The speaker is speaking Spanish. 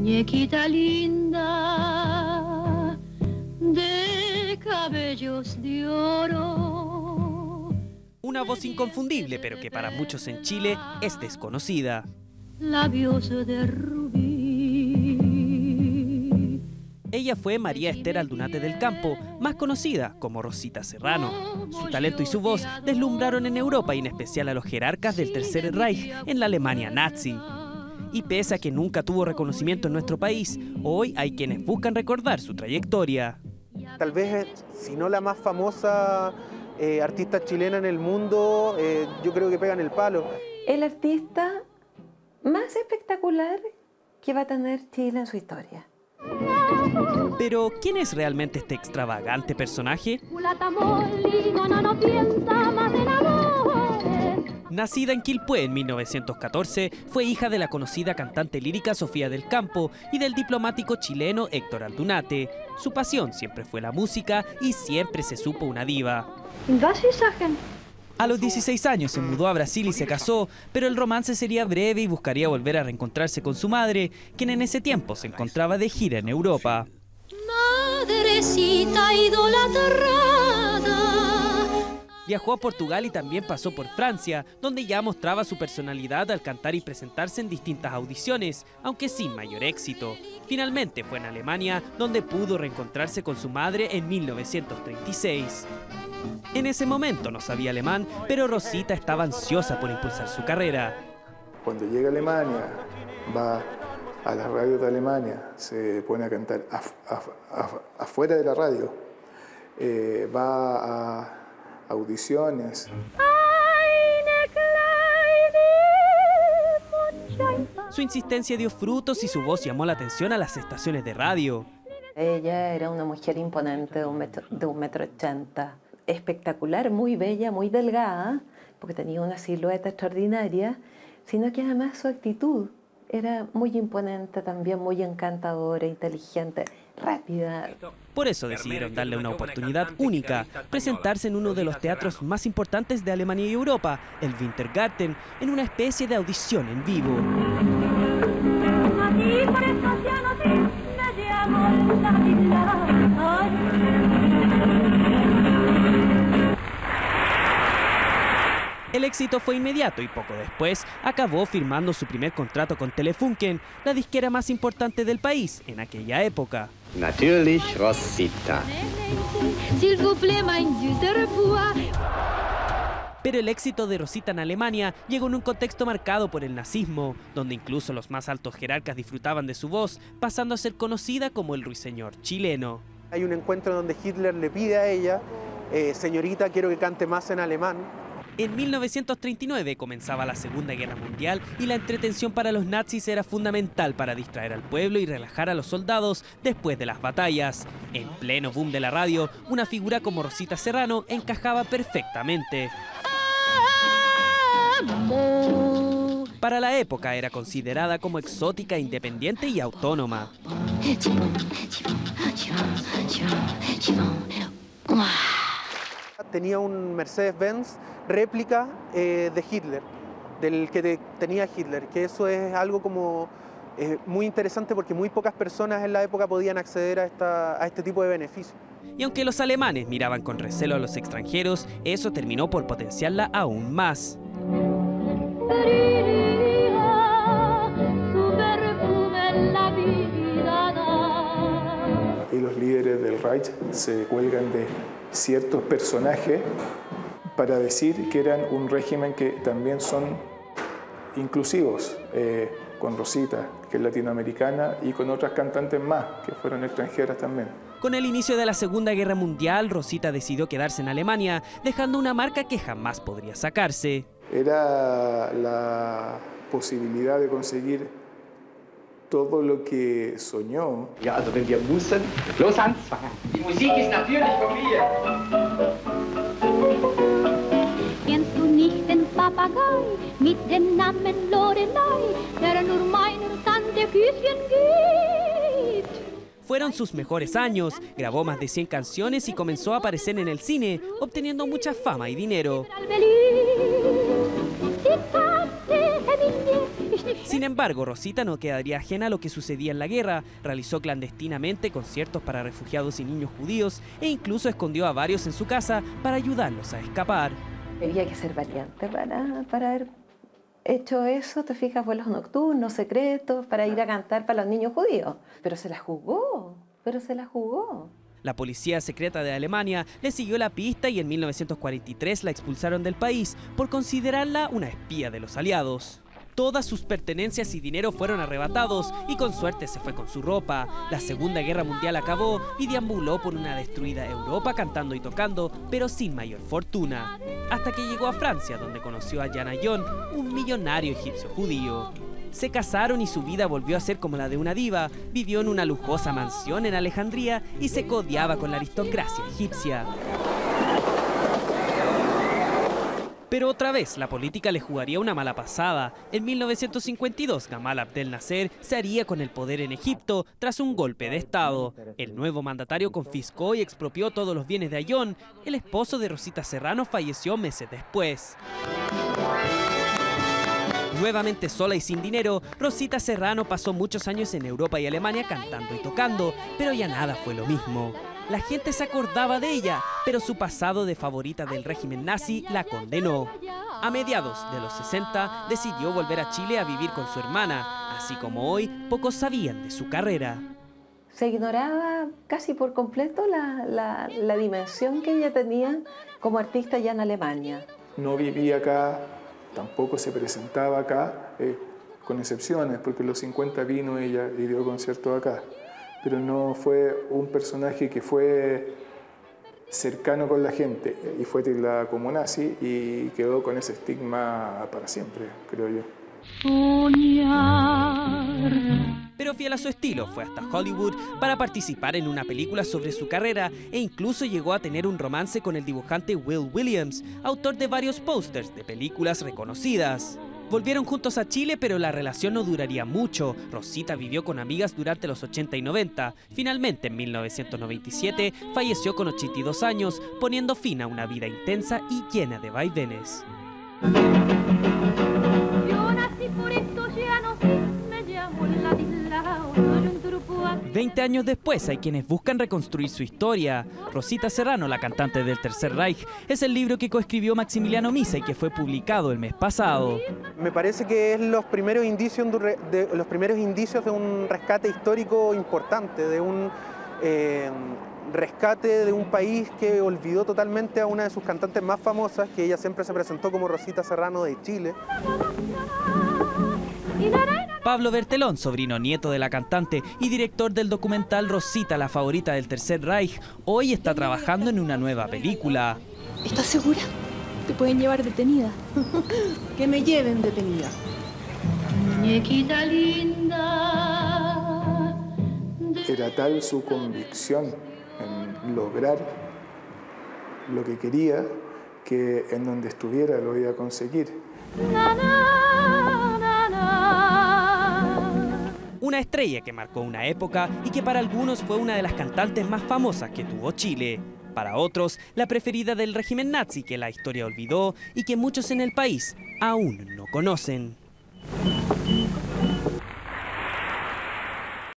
Muñequita linda de cabellos de oro. Una voz inconfundible, pero que para muchos en Chile es desconocida. Labios de rubí. Ella fue María Esther Aldunate del Campo, más conocida como Rosita Serrano. Su talento y su voz deslumbraron en Europa y en especial a los jerarcas del Tercer Reich en la Alemania nazi. Y pese a que nunca tuvo reconocimiento en nuestro país, hoy hay quienes buscan recordar su trayectoria. Tal vez, si no la más famosa artista chilena en el mundo, yo creo que pegan el palo. El artista más espectacular que va a tener Chile en su historia. Pero, ¿quién es realmente este extravagante personaje? Nacida en Quilpué en 1914, fue hija de la conocida cantante lírica Sofía del Campo y del diplomático chileno Héctor Aldunate. Su pasión siempre fue la música y siempre se supo una diva. A los 16 años se mudó a Brasil y se casó, pero el romance sería breve y buscaría volver a reencontrarse con su madre, quien en ese tiempo se encontraba de gira en Europa. Madrecita idolatrada. Viajó a Portugal y también pasó por Francia, donde ya mostraba su personalidad al cantar y presentarse en distintas audiciones, aunque sin mayor éxito. Finalmente fue en Alemania, donde pudo reencontrarse con su madre en 1936. En ese momento no sabía alemán, pero Rosita estaba ansiosa por impulsar su carrera. Cuando llega a Alemania, va a las radios de Alemania, se pone a cantar afuera de la radio, va a audiciones. Su insistencia dio frutos y su voz llamó la atención a las estaciones de radio. Ella era una mujer imponente de 1,80 m, espectacular, muy bella, muy delgada, porque tenía una silueta extraordinaria, sino que además su actitud era muy imponente también, muy encantadora, inteligente, rápida. Por eso decidieron darle una oportunidad única, presentarse en uno de los teatros más importantes de Alemania y Europa, el Wintergarten, en una especie de audición en vivo. El éxito fue inmediato y poco después acabó firmando su primer contrato con Telefunken, la disquera más importante del país en aquella época. Natürlich Rosita. Pero el éxito de Rosita en Alemania llegó en un contexto marcado por el nazismo, donde incluso los más altos jerarcas disfrutaban de su voz, pasando a ser conocida como el ruiseñor chileno. Hay un encuentro donde Hitler le pide a ella, señorita, quiero que cante más en alemán. En 1939 comenzaba la Segunda Guerra Mundial y la entretención para los nazis era fundamental para distraer al pueblo y relajar a los soldados después de las batallas. En pleno boom de la radio, una figura como Rosita Serrano encajaba perfectamente. Para la época era considerada como exótica, independiente y autónoma. Tenía un Mercedes-Benz réplica de Hitler, del que tenía Hitler, que eso es algo como muy interesante porque muy pocas personas en la época podían acceder a este tipo de beneficios. Y aunque los alemanes miraban con recelo a los extranjeros, eso terminó por potenciarla aún más. Y los líderes del Reich se cuelgan de ciertos personajes para decir que eran un régimen que también son inclusivos, con Rosita, que es latinoamericana, y con otras cantantes más, que fueron extranjeras también. Con el inicio de la Segunda Guerra Mundial, Rosita decidió quedarse en Alemania, dejando una marca que jamás podría sacarse. Era la posibilidad de conseguir todo lo que soñó. Ja, also wenn wir müssen. Los, Hans! Die Musik ist natürlich von mir. Kennst du nicht den Papagei mit dem Namen Lorelei, der nur meiner Tante Küsschen gibt? Fueron sus mejores años, grabó más de 100 canciones y comenzó a aparecer en el cine, obteniendo mucha fama y dinero. Sin embargo, Rosita no quedaría ajena a lo que sucedía en la guerra. Realizó clandestinamente conciertos para refugiados y niños judíos e incluso escondió a varios en su casa para ayudarlos a escapar. Había que ser valiente para haber hecho eso, te fijas, vuelos nocturnos, secretos, para ir a cantar para los niños judíos. Pero se la jugó. La policía secreta de Alemania le siguió la pista y en 1943 la expulsaron del país por considerarla una espía de los aliados. Todas sus pertenencias y dinero fueron arrebatados y con suerte se fue con su ropa. La Segunda Guerra Mundial acabó y deambuló por una destruida Europa cantando y tocando, pero sin mayor fortuna. Hasta que llegó a Francia, donde conoció a Jan Ayon, un millonario egipcio judío. Se casaron y su vida volvió a ser como la de una diva. Vivió en una lujosa mansión en Alejandría y se codeaba con la aristocracia egipcia. Pero otra vez, la política le jugaría una mala pasada. En 1952, Gamal Abdel Nasser se haría con el poder en Egipto tras un golpe de Estado. El nuevo mandatario confiscó y expropió todos los bienes de Ayon. El esposo de Rosita Serrano falleció meses después. Nuevamente sola y sin dinero, Rosita Serrano pasó muchos años en Europa y Alemania cantando y tocando, pero ya nada fue lo mismo. La gente se acordaba de ella, pero su pasado de favorita del régimen nazi la condenó. A mediados de los 60 decidió volver a Chile a vivir con su hermana, así como hoy pocos sabían de su carrera. Se ignoraba casi por completo la dimensión que ella tenía como artista ya en Alemania. No vivía acá, tampoco se presentaba acá, con excepciones, porque en los 50 vino ella y dio conciertos acá. Pero no fue un personaje que fue cercano con la gente y fue tildada como nazi y quedó con ese estigma para siempre, creo yo. Pero fiel a su estilo, fue hasta Hollywood para participar en una película sobre su carrera e incluso llegó a tener un romance con el dibujante Will Williams, autor de varios pósters de películas reconocidas. Volvieron juntos a Chile, pero la relación no duraría mucho. Rosita vivió con amigas durante los 80 y 90. Finalmente, en 1997, falleció con 82 años, poniendo fin a una vida intensa y llena de vaivenes. 20 años después hay quienes buscan reconstruir su historia. Rosita Serrano, la cantante del Tercer Reich, es el libro que coescribió Maximiliano Misa y que fue publicado el mes pasado. Me parece que es los primeros indicios de un rescate histórico importante, de un rescate de un país que olvidó totalmente a una de sus cantantes más famosas, que ella siempre se presentó como Rosita Serrano de Chile. Pablo Bertelón, sobrino nieto de la cantante y director del documental Rosita, la favorita del Tercer Reich, hoy está trabajando en una nueva película. ¿Estás segura? Te pueden llevar detenida. Que me lleven detenida. Muñequita linda. Era tal su convicción en lograr lo que quería que en donde estuviera lo iba a conseguir. Una estrella que marcó una época y que para algunos fue una de las cantantes más famosas que tuvo Chile. Para otros, la preferida del régimen nazi que la historia olvidó y que muchos en el país aún no conocen.